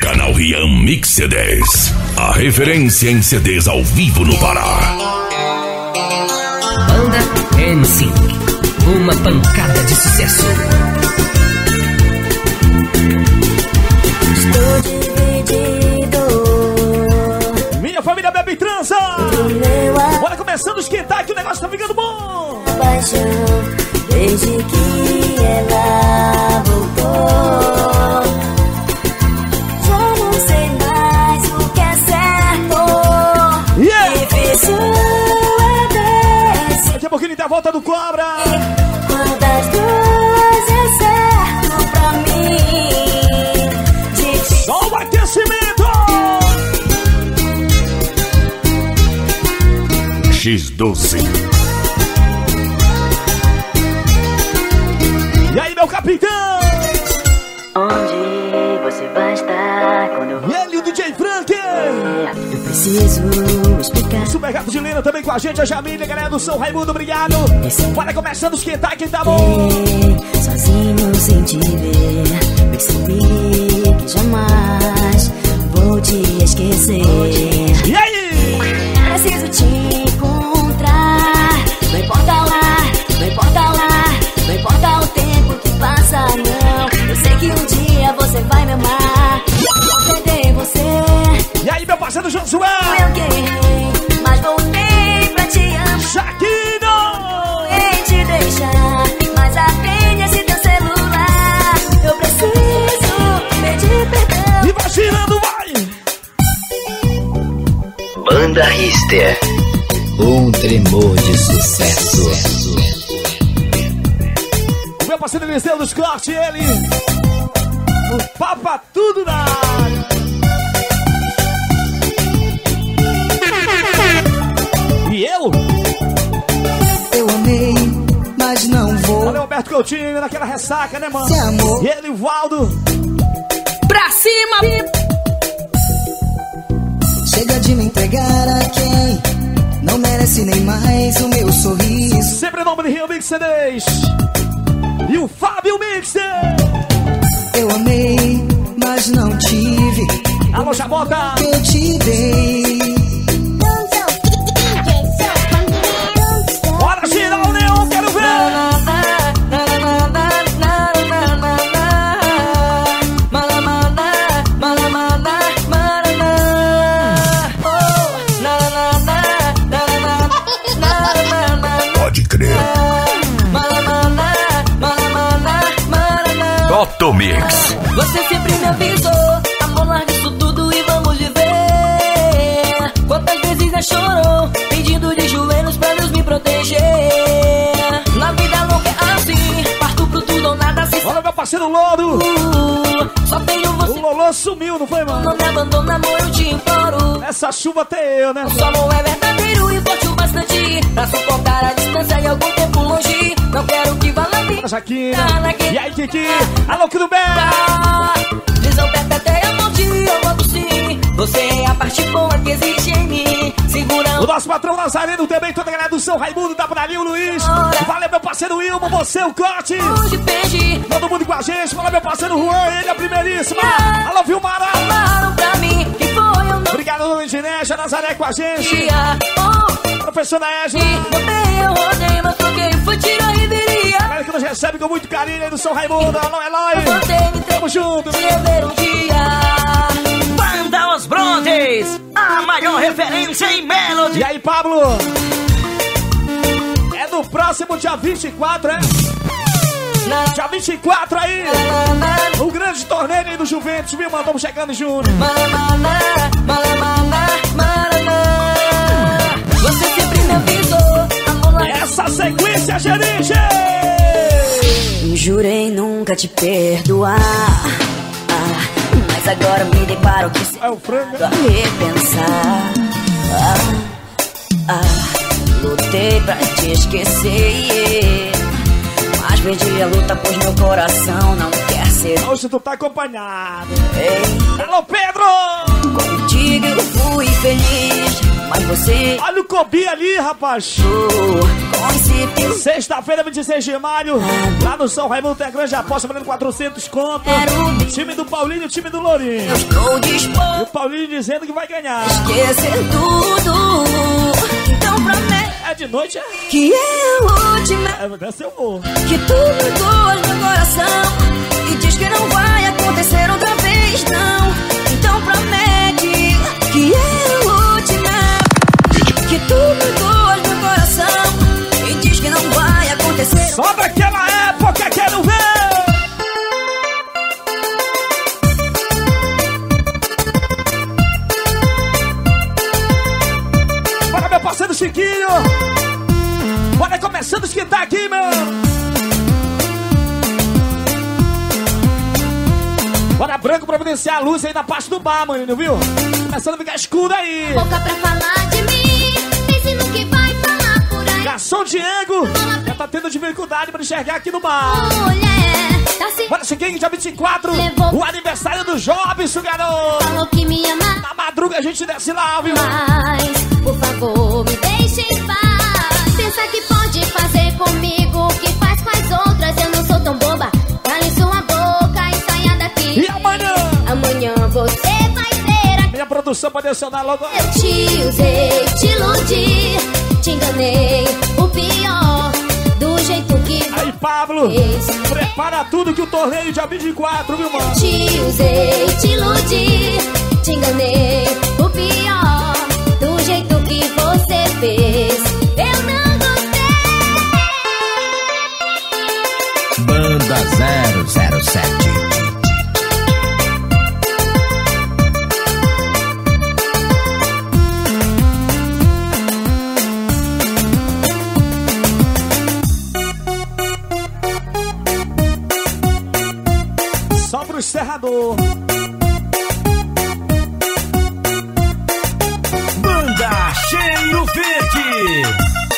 Canal Rian Mix CDs. A referência em CDs ao vivo no Pará. Banda NSYNC. Uma pancada de sucesso. Estou dividido. Minha família bebe e transa. Bora começando a esquentar que o negócio tá ficando bom. Paixão, desde que ela voltou. Já não sei mais o que é certo. Difícil é desse. Daqui a pouquinho tem a volta do Cobra. Quantas duas é certo pra mim. Difícil. Só o aquecimento. X12. E aí, meu capitão? Onde você vai estar quando eu E ele, o DJ Frank. Eu preciso explicar. Super Gato de Lina também com a gente. A Jamília, galera do São Raimundo, obrigado. Bora começando a esquentar quem tá bom. Sozinho sem te ver, percebi que jamais vou te esquecer. E aí? Preciso te encontrar. Não importa lá, não importa lá, não importa o tempo que passa, não. Eu sei que um dia você vai me amar. Vou perder você. E aí, meu parceiro Josué? Eu queria, mas voltei pra te amar. Shaquino! Em te deixar, mas atende esse teu celular. Eu preciso pedir perdão. E vai girando, vai! Banda Rister. Um tremor de sucesso. O meu parceiro Eliseu dos Cortes, ele. O Papa Tudo na área. E eu? Eu amei, mas não vou. Valeu, Alberto Coutinho, naquela ressaca, né, mano? Se amor. E ele, o Valdo. Pra cima! Chega de me entregar a quem não merece nem mais o meu sorriso. Sempre em nome de Rio Mix CDs. E o Fábio Mixer. Eu amei, mas não tive Alô, Jabota. o que eu te dei. Bora girar o leão, quero ver. Pode crer. Otto Mix. Você sempre me avisou, amor, larga isso tudo e vamos viver. Quantas vezes já chorou, pedindo de joelhos pra Deus me proteger. Na vida louca é assim, parto pro tudo ou nada se Olha meu parceiro Louro. só tenho você. O Lolô sumiu, não foi, mano? Não me abandona, amor, eu te imploro. Essa chuva até eu, né? Nosso amor é verdadeiro e forte o bastante pra suportar a distância e algum tempo longe. Não quero que vá na vida. Jaquina. E aí, Kiki? Alô, tudo bem? Visão até a morte, eu volto sim. Você é a parte boa que existe em mim. Segura O nosso patrão Lazareno também, toda a galera do São Raimundo, da Brasil, Luiz. Valeu, meu parceiro Wilmo, você, o Corte. onde pede. Todo mundo com a gente. Fala, meu parceiro Juan, ele é a primeiríssima. Alô, Vilmara. Falaram pra mim que foi eu não Obrigado, Luiz Ginésia, Nazaré com a gente. queria. Professora Égio. Meu bem, eu rodei, mas troquei, foi tiro e viria. Galera que nos recebe com muito carinho aí do São Raimundo. Alô, Eloy. Voltei, me Tamo junto. te ver um dia. Banda Os Brontes. A maior referência em Melody. E aí, Pablo? É no próximo dia 24, é? Dia 24 aí. O grande torneio aí do Juventus, viu, mano? Estamos chegando junto. Você sempre me avisou, amor, larga Essa sequência, gerente. jurei nunca te perdoar. Mas agora me deparo que se É o frango. a repensar. Lutei pra te esquecer, mas perdi a luta pois meu coração não quer ser. Hoje tu tá acompanhado. Ei, Alô, Pedro. contigo eu fui feliz, mas você. Olha o Kobi ali, rapaz. Sexta-feira, 26 de maio, lá no São Raimundo tem a grande aposta, valendo 400 conto. Time do Paulinho e o time do Lourinho. Estou disposto. E o Paulinho dizendo que vai ganhar. Esquecer tudo. Então promete. É de noite, é? Que é a última. Deve ser o humor. Que tu mudou meu coração. E diz que não vai acontecer outra vez, não. Então promete. Que é a última. Que tu mudou meu coração. E diz que não vai acontecer. Só daquela época, quero ver. Bora, meu parceiro Chiquinho. Bora começando a esquentar aqui, meu. Bora branco pra evidenciar a luz aí na parte do bar, mano, viu? Começando a ficar escuro aí. Boca pra falar de mim, pense no que vai falar por aí. Garçom Diego já tá tendo dificuldade pra enxergar aqui no bar. Mulher, tá se... Bora, Chiquinho, dia 24, Levou. o aniversário do Jobson, garoto. Falou que me ama, Na madruga a gente desce lá, viu? mas por favor, me deixe em paz. Pensa que pode fazer comigo o que faz com as outras. Eu não sou tão boba, cale sua boca e saia daqui. E amanhã? Amanhã você vai ter a... Minha produção pode adicionar logo. Eu te usei, te iludi, te enganei, o pior, do jeito que Aí, Pablo, fez. prepara tudo que o torneio dia 24, viu, mano? Te usei, te iludi, te enganei, o pior, do jeito que você fez. Eu não gostei. Banda 007. Só pro encerrador. Banda Cheiro Verde.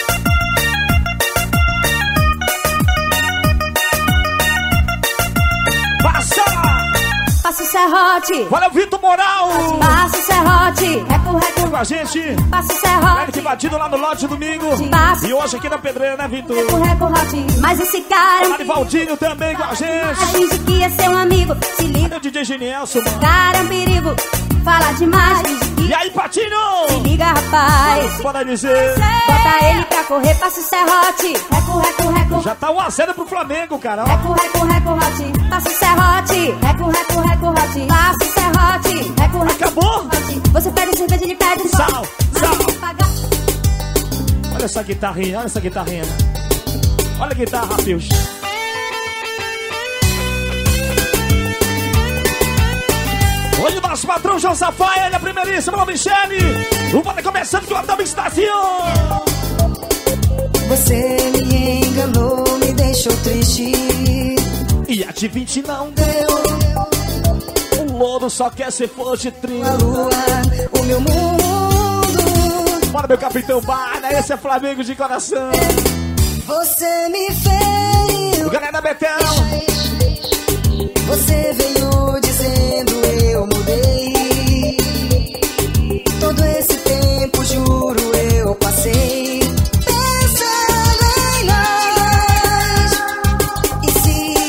Passa! Passa o serrote. Valeu, Vitor Moral! Passa o serrote. Com a gente, Passa o serrote. Eric batido lá no lote domingo. Passa. E hoje aqui na Pedreira, né, Vitor? Recorrote. Mas esse cara Marivaldinho também com a gente. finge que ia ser um amigo. Se liga, Cadê o DJ Genielson, mano? cara é um perigo. Fala demais, finge que E aí, Patinho? liga, rapaz. Bora dizer. Bota ele pra correr, passa o serrote. Reco. Já tá 1-0 pro Flamengo, cara. ó. Recorrote. Passa o serrote. Recorrote. Passa o serrote. Recorrote. Acabou? Você pede cerveja de pedra. Sal. Pagar. Olha essa guitarrinha, olha essa guitarrinha. Olha a guitarra, Pius. Hoje o nosso patrão João Safaia, ele é a primeiríssima, Alô Michele. O Bora começando com a Dama Estação. Você me enganou, me deixou triste. E a de 20 não deu. O louro só quer ser flor de trilho. A lua, o meu mundo. Bora, meu capitão Barna, esse é Flamengo de coração. Você me feriu. Galera Betão. Você veio dizendo eu mudei. Todo esse tempo, juro, eu passei pensando em nós. E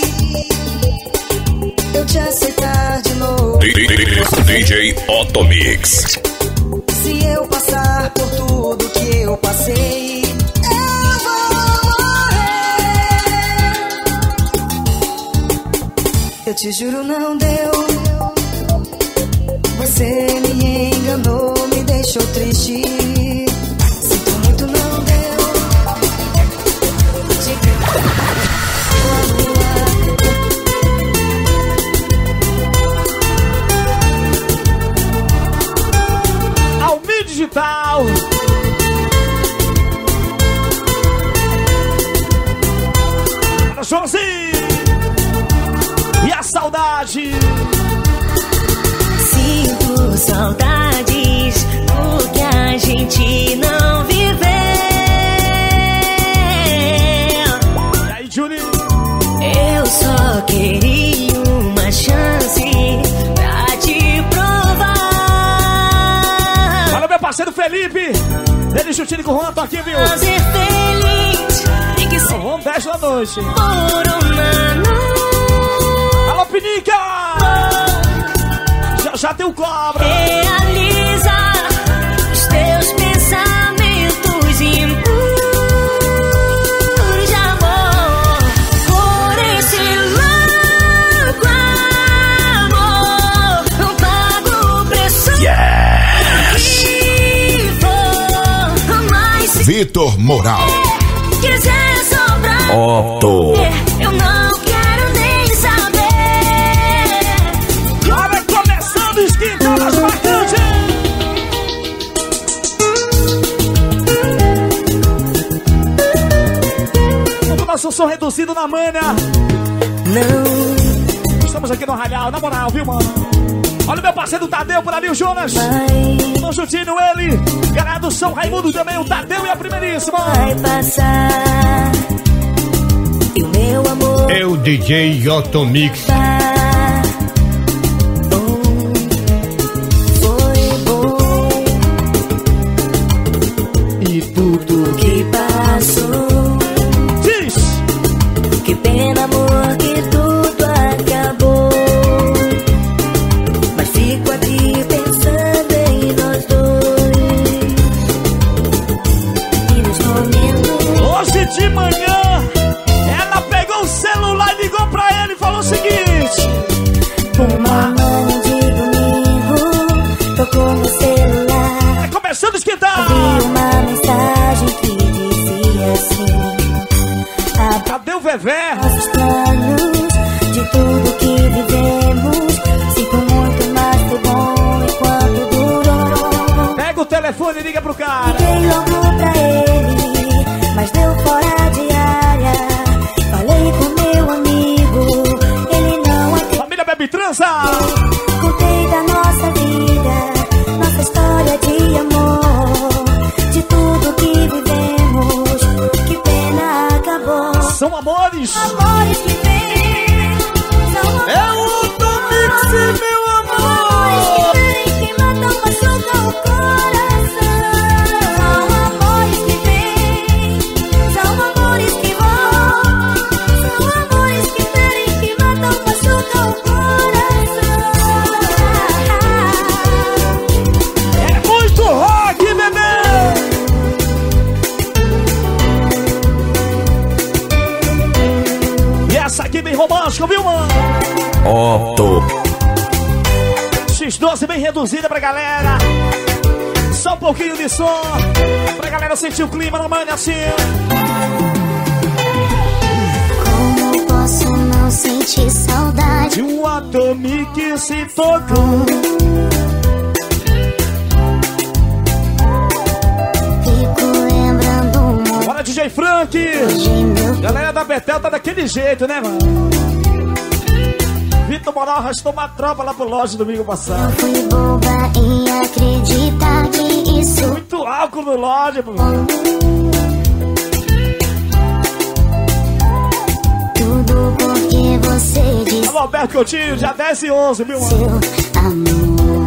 se eu te aceitar de novo? DJ Otomix. Se eu passar por tudo que eu passei, eu vou morrer. Eu te juro, não deu. Você me enganou, me deixou triste. Sinto muito, não deu. Almir Digital. Para Joãozinho. E a saudade. Sinto saudades do que a gente parceiro Felipe. Ele juntinho com o Juan, tô aqui, viu? Fazer feliz tem que ser Vamos 10 da noite. por humano. Alô, Pinica! Já tem o cobra. Realiza os teus pensamentos impuros de amor. Por esse louco amor, não pago o preço que for. Mas se Vitor Moral. quiser sobrar, Otto. eu não quero nem saber. Olha, começando a esquentar as marcantes. O nosso som reduzido na manha. Não Estamos aqui no Ralhau, na moral, viu, mano? Olha o meu parceiro Tadeu por ali, o Jonas. Tô juntinho ele. Galera do São Raimundo também, o Tadeu e a primeiríssima. vai passar. E o meu amor É o DJ Otto Mix. tá bom. Foi bom. E tudo que passou. Diz! Que pena, amor, que tudo acabou. Mas fico aqui pensando em nós dois. E nos momentos Hoje de manhã, ela pegou o celular e ligou pra ele e falou o seguinte: uma manhã de domingo, tocou meu celular. tá começando a esquentar. Vi uma mensagem que dizia assim: Cadê o Vevé? nossos planos, de tudo que vivemos. Sinto muito, mas foi bom enquanto durou. Pega o telefone e liga pro cara. Liguei logo pra ele, mas deu fora de área. Falei com meu amigo, ele não acreditou. Família Bebe Transa. Contei da nossa vida, nossa história de amor, de tudo que vivemos. Que pena acabou. São amores. Amores que vêm, são amores. É o Otto Mix, meu amor. Amores que vêm, que matam, machucam o coração. São amores que vêm, são amores que vão. São amores que ferem, que matam, machucam o coração. É muito rock, bebê. E essa aqui bem romântica, viu, mano? Otto. X12 bem reduzida pra galera. Só um pouquinho de som pra galera sentir o clima na manhã assim. Como posso não sentir saudade? De um Atomic se tocou. Fico lembrando muito Bora, DJ Frank. de meu. Galera da Betel tá daquele jeito, né, mano? Vitor Moral arrastou uma tropa lá pro loja domingo passado. Eu fui boba em acreditar que isso. Muito álcool no loja, pô. Tudo porque você disse Alô, Alberto Coutinho, dia 10 e 11, viu, mano? seu amor.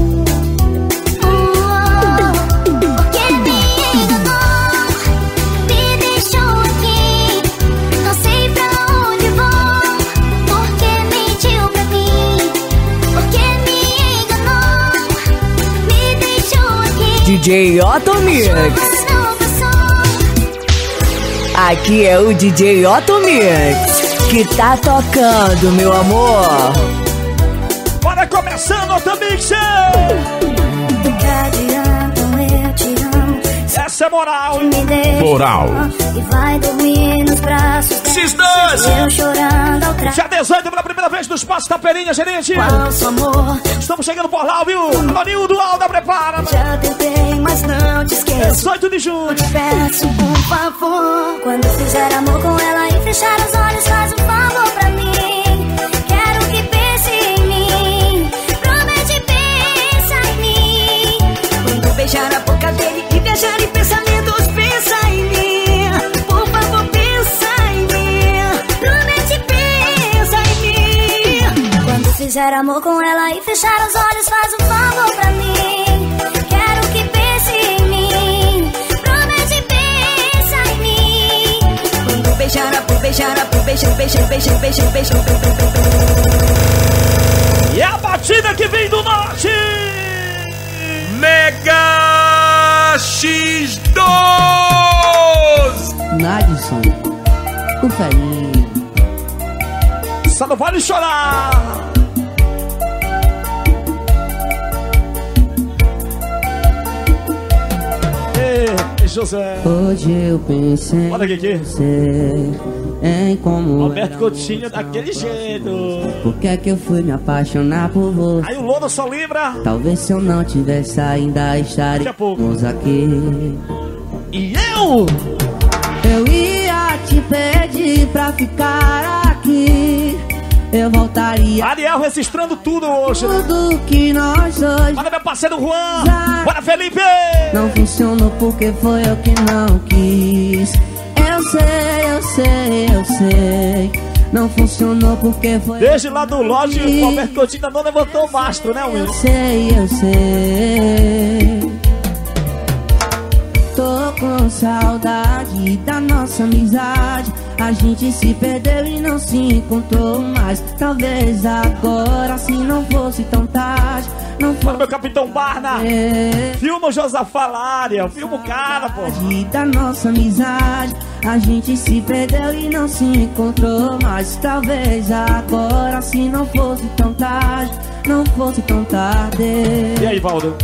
Porque me enganou, me deixou aqui. Não sei pra onde vou. Porque mentiu pra mim. Porque me enganou, me deixou aqui. DJ Otto Mix. Não passou. Aqui é o DJ Otto Mix que tá tocando, meu amor. Bora começando o Atomic Show! Do que adianta eu te amo? Essa é moral, hein? Me deixa Moral. e vai dormir nos braços dela. X2! Eu chorando ao Dia 18 pela primeira vez no Espaço Taperinha, gerente. falso amor. Estamos chegando por lá, viu? Anonildo Alda, prepara. Já tentei, mas não te esqueço. 18 de junho. Te peço um favor. Quando fizer amor com ela e fechar os olhos, faz um favor pra mim. Quero que pense em mim. Promete, pensa em mim. Quando beijar a boca dele e viajar em pensamentos, pensa em mim. Por favor, pensa em mim. Promete, pensa em mim. Quando fizer amor com ela e fechar os olhos, faz um favor pra mim. Quero que pense beijar pro beijão, beijão, beijão, beijão, beijão. E a batida que vem do norte! Mega X2! Nadson, o velhinho. Só não vale chorar! Ei, José. Hoje eu pensei Olha aqui. em como Alberto Coutinho daquele jeito. Por que é que eu fui me apaixonar por você? Aí o Lodo só lembra. Talvez se eu não tivesse ainda Daqui a estaríamos pouco. aqui. E eu? Eu ia te pedir pra ficar aqui. Eu voltaria Ariel registrando tudo hoje. tudo que nós dois. Olha meu parceiro Juan. Bora, Felipe! Não funcionou porque foi eu que não quis. Eu sei. Não funcionou porque foi Desde lá do loja, o Alberto Coutinho ainda não levantou o mastro, né, Will? Eu sei. Tô com saudade da nossa amizade. A gente se perdeu e não se encontrou mais. Talvez agora se não fosse tão tarde. Não Bora, meu Capitão Barna. fosse Filma o Josafá Lária. Filma o cara, pô. da nossa amizade. A gente se perdeu e não se encontrou mais. Talvez agora se não fosse tão tarde. Não fosse tão tarde. E aí, Valdo?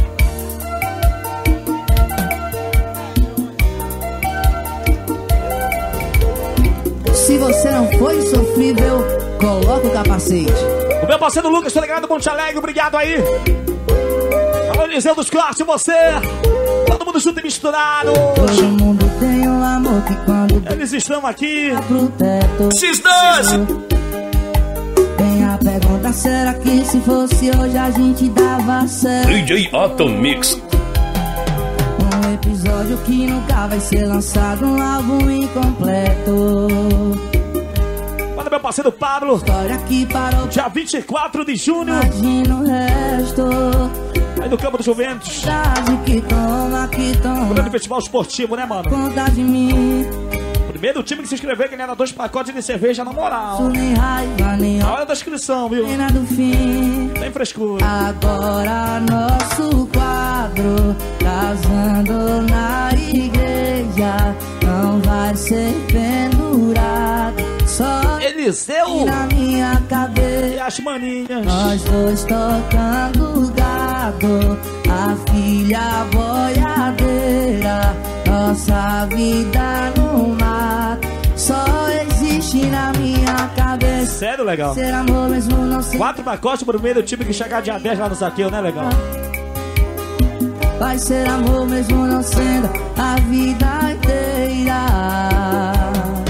Se você não foi sofrível, coloca o capacete. O meu parceiro Lucas, tô ligado, Monte Alegre, obrigado aí. Alô, Eliseu dos Cortes, você. Todo mundo junto e misturado. Todo mundo tem um amor que quando Eles estão aqui. pro teto. X2! Tem a pergunta, será que se fosse hoje a gente dava certo? DJ Otto Mix. Um episódio que nunca vai ser lançado, um álbum incompleto. Olha meu parceiro Pablo. História que parou, Dia 24 de junho. imagina o resto. Aí no Campo do Juventus. Sabe que toma, Grande festival esportivo, né, mano? conta de mim. Primeiro time que se inscrever ganhava 2 pacotes de cerveja na moral. Nem raiva, nem Na hora da inscrição, viu? pena do fim. Tem frescura. Agora nosso quadro, casando na igreja, não vai ser pendurado, só Eliseu na minha cabeça. e as maninhas. Nós dois tocando gado, a filha boiadeira, nossa vida no mar, só existe na minha cabeça. Sério, legal. Ser amor mesmo não ser. 4 pacotes pro primeiro time que chegar dia 10 lá no Zaqueu, né, legal? Vai ser amor mesmo não sendo a vida inteira.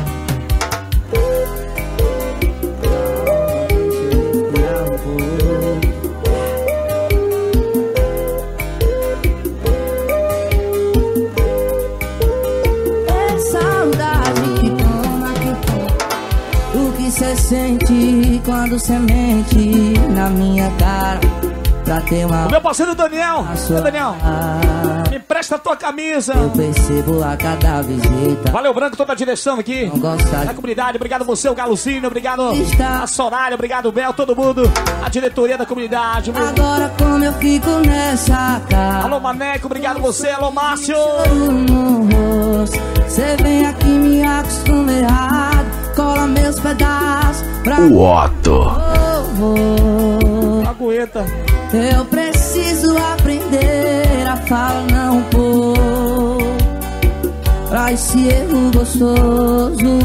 É saudade que toma, o que cê sente quando cê mente na minha cara. Pra ter uma O meu parceiro Daniel. Ô, Daniel, cara. me empresta a tua camisa. Eu percebo a cada visita. Valeu, Branco, toda a direção aqui. Não gosta Da comunidade, obrigado você, o Galucinho, obrigado Está. a Soraya, obrigado Bel, todo mundo, a diretoria da comunidade. agora como eu fico nessa cara. Alô, Maneco, obrigado você, alô, Márcio. No rosto, cê vem aqui me acostuma errado. Cola meus pedaços pra O Otto. vou. Aguenta. Eu preciso aprender a falar não pôr pra esse erro gostoso.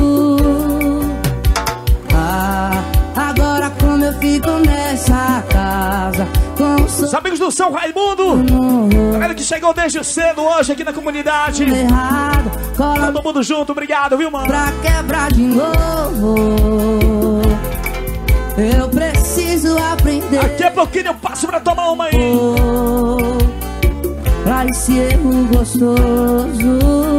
Agora como eu fico nessa casa com Os amigos do São Raimundo, galera que chegou desde cedo hoje aqui na comunidade. errado, cola Todo mundo junto, obrigado, viu, mano? pra quebrar de novo. Eu preciso aprender Daqui a pouquinho eu passo pra tomar uma aí. pra esse erro gostoso.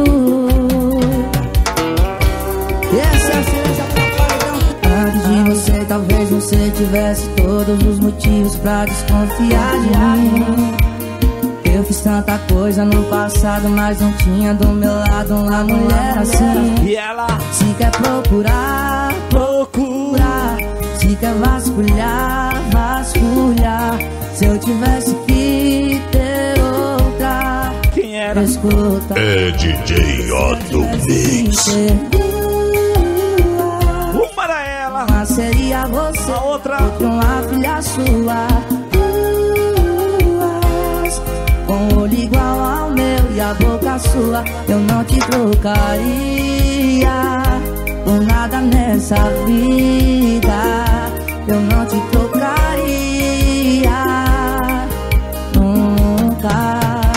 E essa é a cereja pra paredão. Antes de você, talvez você tivesse todos os motivos pra desconfiar de mim. Eu Eu fiz tanta coisa no passado, mas não tinha do meu lado uma mulher assim. E ela se quer procurar, procurar. Se quer vasculhar, vasculhar. Se eu tivesse que ter outra, quem era? Escuta, é DJ Otto Mix. Uma era ela, mas seria você, a outra uma filha sua. Com o olho igual ao meu e a boca sua, eu não te trocaria por nada nessa vida. Eu não te trocaria nunca.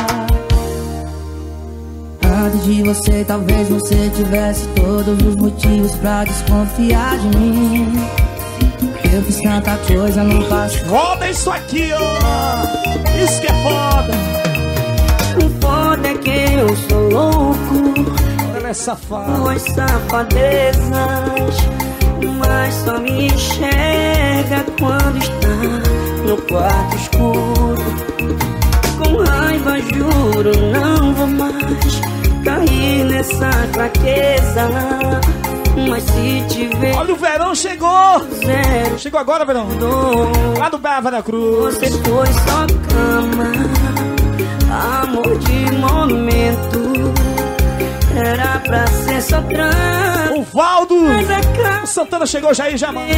Antes de você, talvez você tivesse todos os motivos pra desconfiar de mim. Eu fiz tanta coisa no passado. Roda isso aqui, ó. Isso que é foda. O foda é que eu sou louco. Ela é safada. Duas safadezas, mas só me enxerga quando está no quarto escuro. Com raiva juro, não vou mais cair nessa fraqueza. Mas se tiver... Olha, o verão chegou! Zero. Chegou agora, verão! Lá do Bávara Cruz. Você foi só cama, amor de momento. Era pra ser só trama. O Valdo! O Santana chegou já aí, já, mano.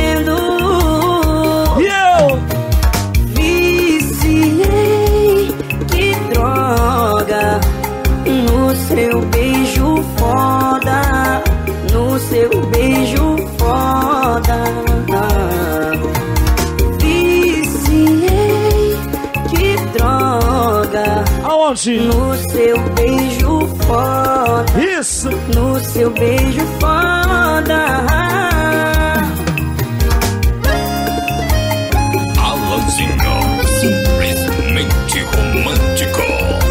E eu? Viciei, que droga, no seu beijo foda. No seu beijo foda. Viciei, que droga. Aonde? No seu beijo foda. Isso. No seu beijo foda. Alanzinho, simplesmente romântico.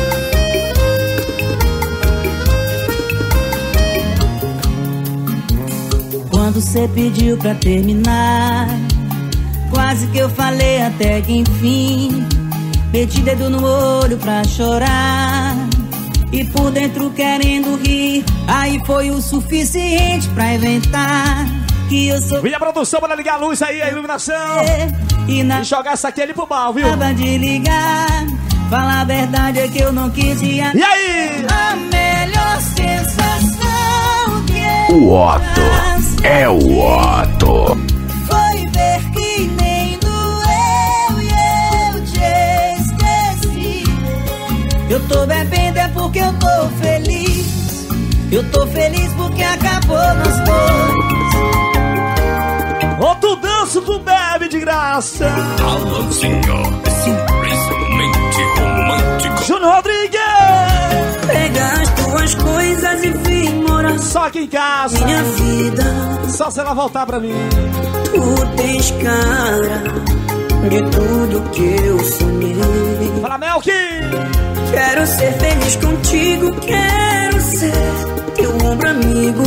Quando você pediu pra terminar, quase que eu falei até que enfim. Meti dedo no olho pra chorar e por dentro querendo rir. Aí foi o suficiente pra inventar que eu sou... Vem a produção para ligar a luz aí, a iluminação. E jogar essa aqui ali pro mal, viu? Acaba de ligar, falar a verdade é que eu não quis ir. E aí? A melhor sensação que o Otto é o Otto. foi ver que nem doeu e eu te esqueci. Eu tô bebendo é porque eu tô feliz. Eu tô feliz porque acabou nós dois. Ou tu dança, tu bebe de graça. Alanzinho, simplesmente romântico. Júnior Rodrigues. Pega as tuas coisas e vem morar só aqui em casa. Minha vida, só se ela voltar pra mim. Tu tens cara de tudo que eu sonhei. Fala, Melk. Quero ser feliz contigo, quero ser teu ombro amigo.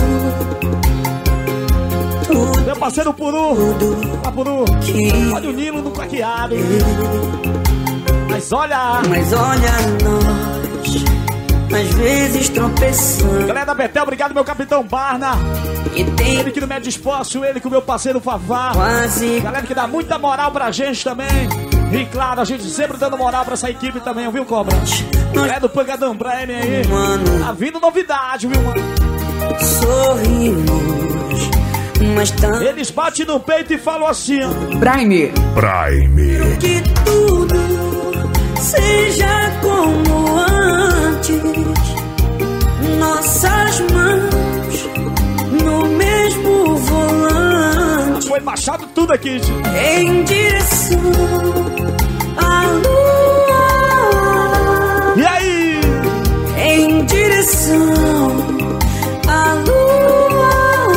Tudo, meu parceiro Puru. Ah, Puru. Olha o Nilo no claqueado. Mas olha nós, às vezes tropeçando. Galera da Betel, obrigado, meu capitão Barna. E tem ele que não mede esforço, ele com o meu parceiro Fafá. Quase. Galera que dá muita moral pra gente também. E claro, a gente sempre dando moral pra essa equipe também, viu, Cobra? Galera do Pancadão Prime aí. Mano, tá vindo novidade, viu, mano? Sorrimos, mas tá... Eles batem no peito e falam assim, ó. Prime. Que tudo seja como antes. Nossas mãos no mesmo volante. Foi baixado tudo aqui, gente. Em direção à lua. E aí? Em direção à lua.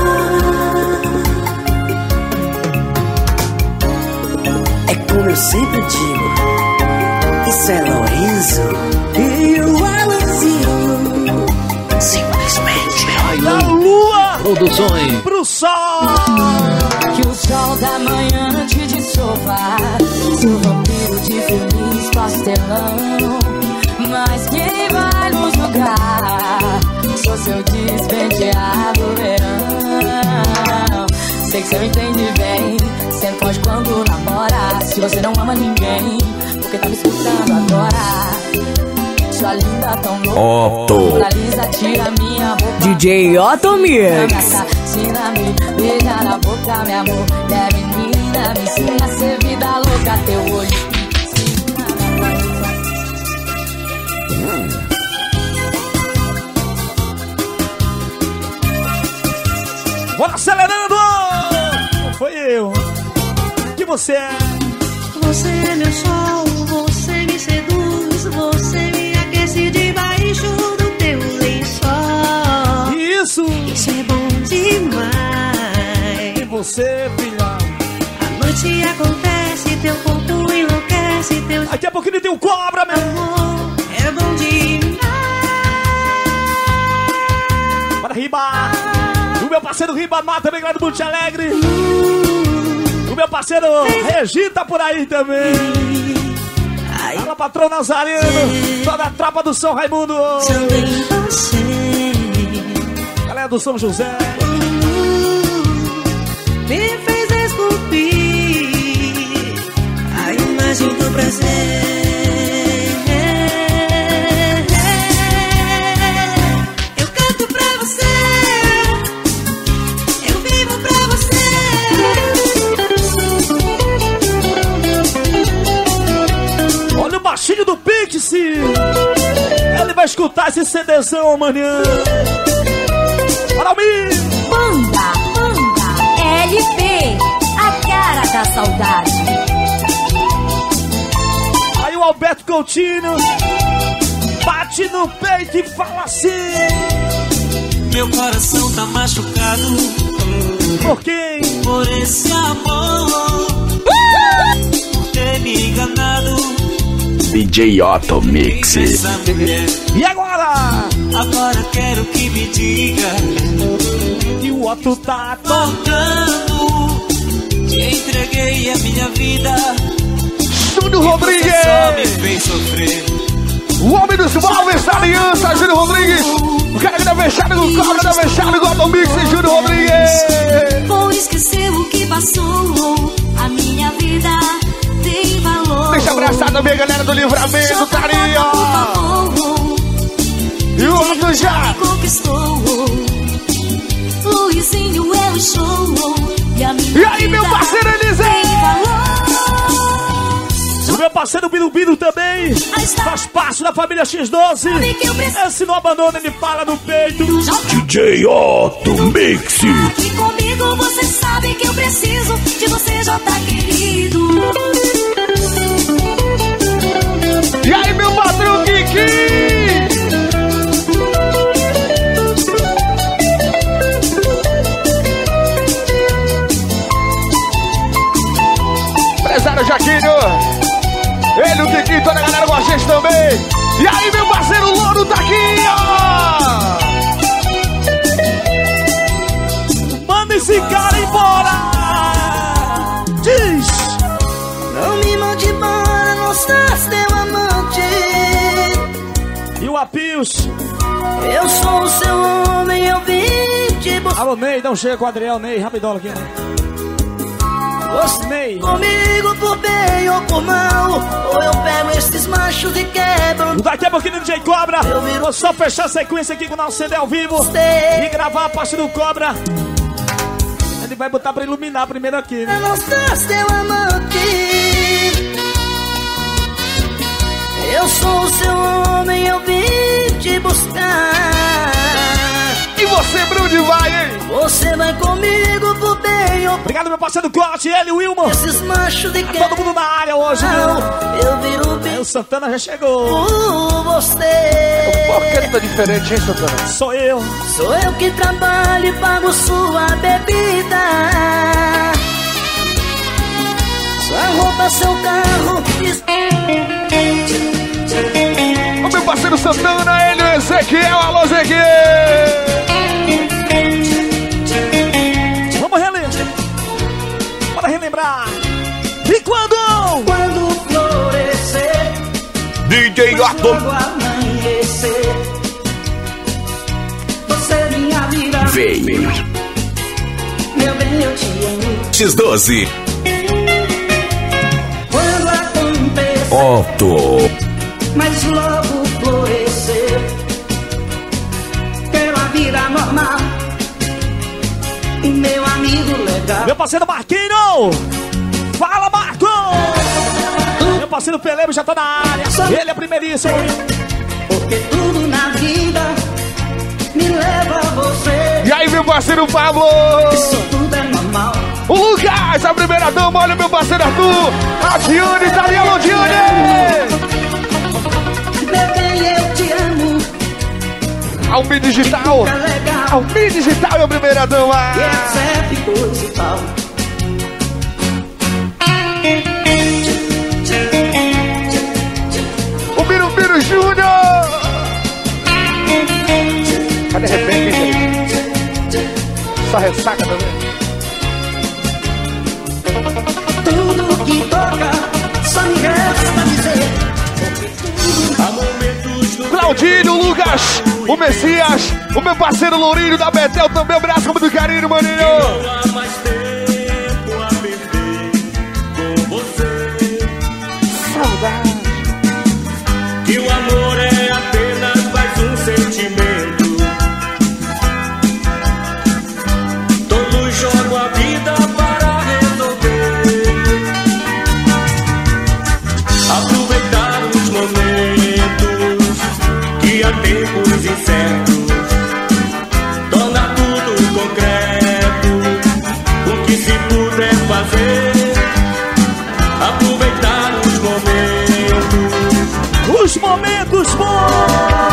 É como eu sempre digo, isso é Lorenzo e o Alanzinho. Simplesmente da lua Produções pro sol. Que o sol da manhã antes de soprar, seu vampiro de feliz pastelão. sei que você entende bem. Sempre foge quando namora. Se você não ama ninguém, porque tá me escutando agora. Sua linda tão louca. Finaliza, tira minha roupa. DJ Otto Mix. Ensina-me, beija na boca, meu amor. É menina, me ensina a ser vida louca. Teu olho. Bora acelerando! Não foi eu. Que você é? Você é meu sol, você me seduz, você me aquece debaixo do teu lençol. Isso! Isso é bom demais. E você, filha? A noite acontece, teu corpo enlouquece, teu... Daqui a pouquinho tem um cobra, meu amor. É bom demais. Bora, Riba! O meu parceiro Ribamar também lá do Monte Alegre. O meu parceiro Regi tá por aí também. Fala, patrão Nazareno. Toda a tropa do São Raimundo. Galera do São José. Me fez esculpir a imagem do prazer. Baixinho do Pix, ele vai escutar esse CDzão amanhã. Bora, Almir! Banda LP, a cara da saudade. Aí o Alberto Coutinho bate no peito e fala assim: meu coração tá machucado. Por quem? Por esse amor, por ter me enganado. DJ Otto Mix. E agora? Agora quero que me diga que o Otto tá tocando. Te entreguei a minha vida. Júnior Rodrigues só me fez sofrer. O homem dos móveis da aliança, Júnior Rodrigues. O cara que dá fechado no cobra, dá fechado no Otto Mix, Júnior Rodrigues. Vou esquecer o que passou. A minha vida tem valor. Deixa abraçar também a galera do Livramento, Tarinho. E o outro já conquistou. Luizinho é o show. E aí, meu parceiro Eliseu? O meu parceiro Birubiru também faz parte da família X12. Esse não abandona, ele fala no peito. DJ Otto Mix. Aqui comigo você sabe que eu preciso de você, J querido. E aí, meu patrão Kiki? Empresário Jaquinho. Ele, o Kiki, toda a galera com a gente também. E aí, meu parceiro Louro tá aqui, ó. Manda esse cara embora. Diz. Não me mande embora, não estás teu amante. E o Apios. Eu sou o seu homem, eu vim te buscar. Alô, Ney, dá um chega com o Adriel, Ney, rapidão aqui, né? Você comigo por bem ou por mal, ou eu pego esses machos e quebro. Daqui a pouquinho DJ Cobra, vou só fechar a sequência aqui com o nosso CD ao vivo e gravar a parte do Cobra. Ele vai botar pra iluminar primeiro aqui, né? Não estás teu amante. Eu sou o seu homem, eu vim te buscar. E você, Bruni, vai, hein? Você vai comigo pro bem ou... Obrigado, meu parceiro Corte, ele, o Wilman. Esses machos de todo mundo na área hoje, viu? Eu viro bem. O Santana já chegou. Você. Por que ele tá diferente, hein, Santana? Sou eu. Sou eu que trabalho e pago sua bebida. Sua roupa, seu carro. O meu parceiro Santana, ele, o Ezequiel. Alô, Ezequiel. Vamos relembrar. Bora relembrar. E quando? Quando florescer, DJ Otto. quando amanhecer, você minha vida Vem. Meu bem, eu te amo. X12. Quando acontecer, Otto. mas logo florescer, quero a vida normal e meu amigo legal. Meu parceiro Marquinho! Fala, Marco! Meu parceiro Pelebo já tá na área. Ele é primeiríssimo. Porque tudo na vida me leva a você. E aí, meu parceiro Pablo? Isso tudo é normal. O Lucas, a primeira dama, olha meu parceiro Arthur. A Diane, tá ali, alô, Diane! Meu bem, eu te amo. Almi Digital. Almi Digital é a primeira dama. E é coisa e tal. O Birubiru Júnior. Cadê de repente, hein? Só ressaca também. Tudo que toca só me resta dizer. Claudinho, Lucas, o Messias, o meu parceiro Lourinho da Betel também. Abraço com muito carinho, maninho. Saudade. Que o amor é apenas mais um sentimento. Todos jogam a vida para resolver. Aproveitar os momentos que há tempos incertos. Tornar tudo concreto. O que se puder fazer. Aproveitar os momentos bons.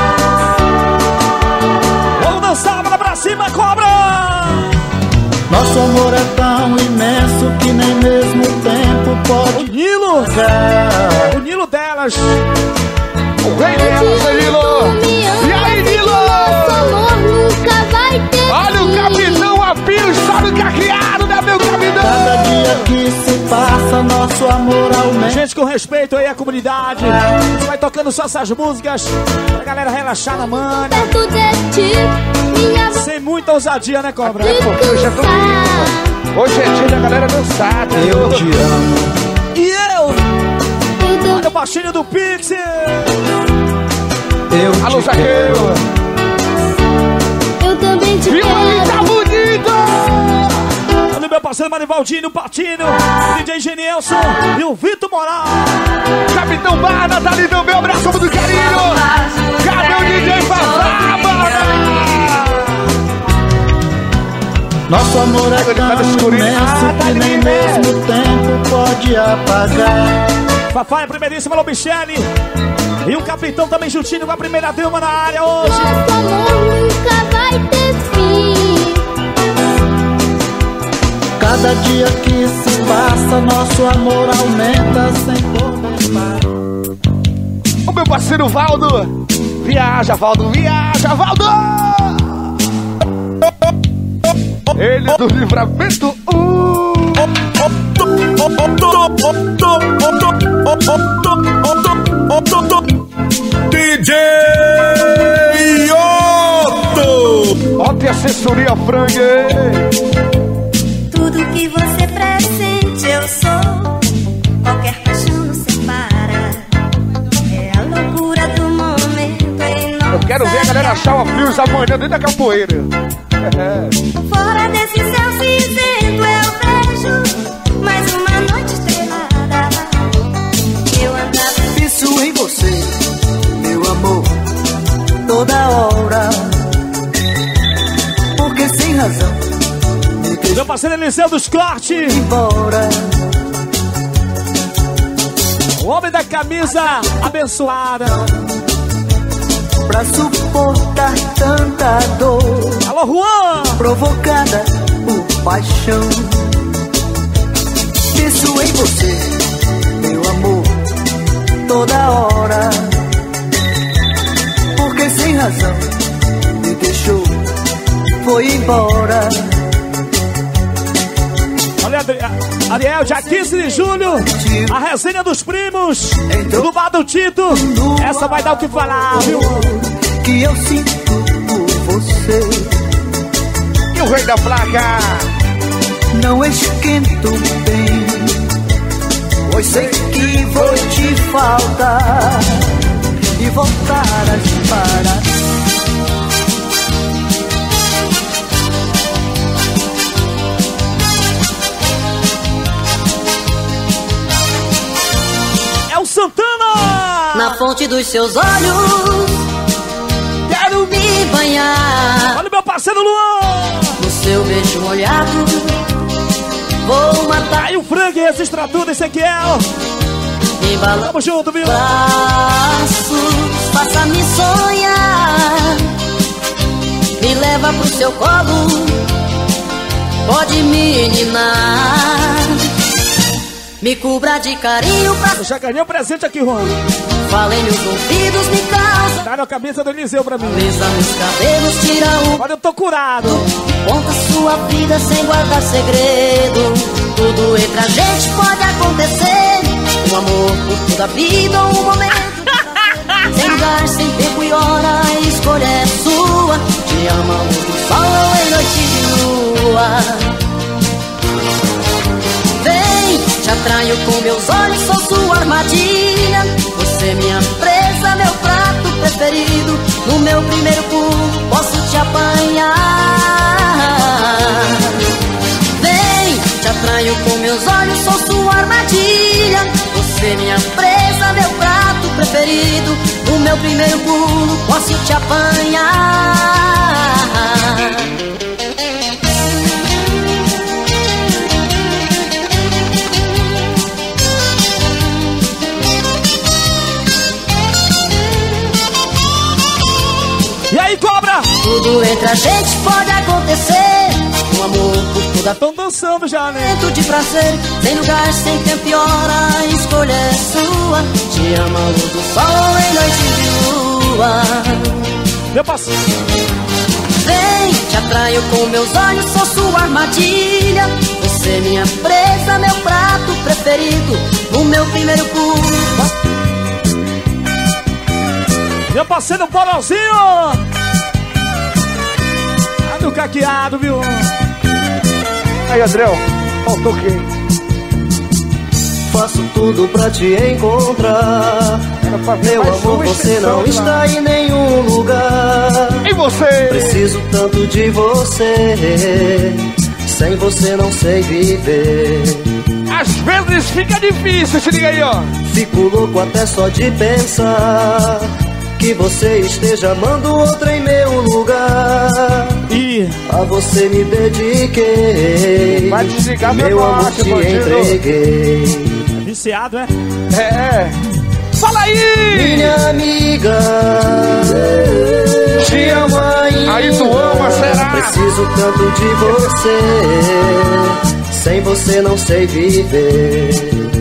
Vamos dançar, bola pra cima, cobra. Nosso amor é tão imenso que nem mesmo o tempo pode. O Nilo, o Nilo delas. O rei delas, é Nilo. E aí, Nilo? Nosso amor nunca vai ter. Olha o capitão Apio, sabe o caqueado, né, meu capitão? Cada dia que se passa, nosso amor aumenta. Gente, com respeito aí à comunidade, você vai tocando só essas músicas pra galera relaxar na manha. Sem muita ousadia, né, cobra? Porque hoje é domingo. Hoje é dia da galera dançar, tá? Eu te amo. E eu? Olha o baixinho do Pixel. Eu alô, Zaqueiro. Eu também te quero. E tá bonito! Olha o meu parceiro Marivaldinho, o Patino, o DJ Genielson e o Vitor Moral. Capitão Barna tá ali também, abraço do carinho. Cadê o DJ Fafá, Barna? Nosso amor é tão imenso que nem mesmo o tempo pode apagar. Fafá é a primeiríssima, alô, Michele. E o capitão também juntinho com a primeira dama na área hoje. Nosso amor nunca vai ter fim. Cada dia que se passa, nosso amor aumenta sem poder parar. O meu parceiro Valdo. Viaja, Valdo, viaja, Valdo! Ele do livramento. DJ Otto. Ontem assessoria frangue. Tudo que você pressente eu sou. Qualquer paixão nos separa. É a loucura do momento em nossa. Eu quero ver a galera achar o Frios amanhã dentro da capoeira. Fora desse céu cinzento eu vejo mais uma noite estrelada. Eu andava. Penso em você, meu amor, toda hora. Porque sem razão meu parceiro Eliseu dos Cortes. Embora. O homem da camisa abençoada. Pra suportar tanta dor. Alô, Juan! Provocada por paixão. Penso em você, meu amor, toda hora. Porque sem razão me deixou, foi embora. Olha, Ariel, dia 15 de julho, a resenha dos primos do Bar do Tito. Essa vai dar o que falar, viu? Que eu sinto por você. E o rei da placa? não esquento bem, pois sei que vou te faltar e voltar a parar. É o Santana! Na fonte dos seus olhos quero me banhar. Olha o meu parceiro Luan! No seu beijo molhado vou matar. Aí o Frank resistirá tudo, Ezequiel. Tamo junto, viu? Braços, faça-me sonhar. Me leva pro seu colo, pode me ninar. Me cubra de carinho pra... Eu já ganhei um presente aqui, Juan. Fala em meus ouvidos, me causa. Dá na cabeça do Eliseu pra mim. Besa meus cabelos, tira o... Olha, eu tô curado. Conta sua vida sem guardar segredo. Tudo entre a gente pode acontecer. Um amor por toda a vida ou um momento. Sem lugar, sem tempo e hora, a escolha é sua. Te amo a luz do sol ou em noite de lua. Vem, te atraio com meus olhos, sou sua armadilha. Você minha presa, meu prato preferido. No meu primeiro pulo, posso te apanhar. Vem, te atraio com meus olhos, sou sua armadilha. Você minha presa, meu prato preferido. No meu primeiro pulo, posso te apanhar. E aí, cobra? Tudo entre a gente pode acontecer. Um amor por toda... Tão dançando já, né? Momento de prazer, sem lugar, sem tempo e hora, a escolha é sua. Te amo a luz do sol em noite de lua. Meu parceiro. Vem, te atraio com meus olhos, sou sua armadilha. Você minha presa, meu prato preferido. No meu primeiro pulo. Meu parceiro Borozinho! Tá no caqueado, viu? Aí, Adriel, faltou quem? Faço tudo pra te encontrar. Meu amor, você não está em nenhum lugar. E você? Preciso tanto de você. Sem você não sei viver. Às vezes fica difícil, se liga aí, ó. Fico louco até só de pensar que você esteja amando outra em meu lugar. E a você me dediquei. Vai desligar meu amor, te entreguei. Viciado, é? É. Fala aí! Minha amiga, te amo ainda. Aí tu ama, será? Preciso tanto de você. Sem você não sei viver.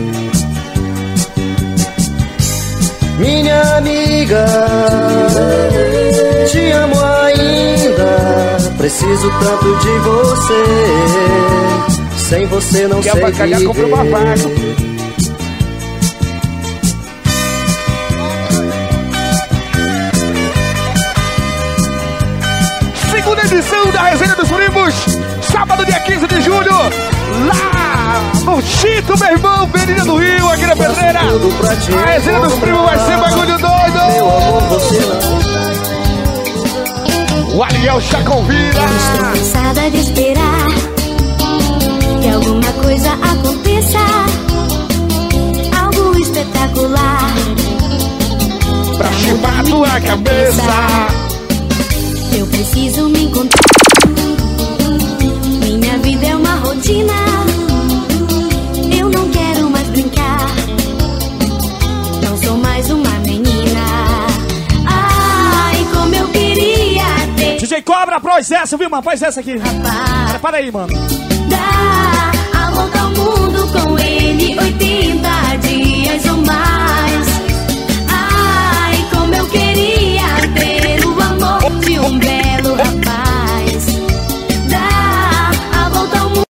Minha amiga, te amo ainda. Preciso tanto de você. Sem você não sei viver. Comprou uma vaca. Segunda edição da Resenha dos Primos. Sábado, dia 15 de julho. Lá no Chito, meu irmão, Avenida do Rio, aqui na Pedreira. A Resenha dos Primos vai ser bagulho doido. Meu amor, você não. O Ariel já convida. Estou cansada de esperar que alguma coisa aconteça, algo espetacular pra chupar tua cabeça. Eu preciso me encontrar. Minha vida é uma rotina. Eu não quero mais brincar. Não sou mais uma menina. Ai, como eu queria ter. DJ Cobra, após essa, viu, mano? Após essa aqui. Para aí, mano. Dá a volta ao mundo com ele, 80.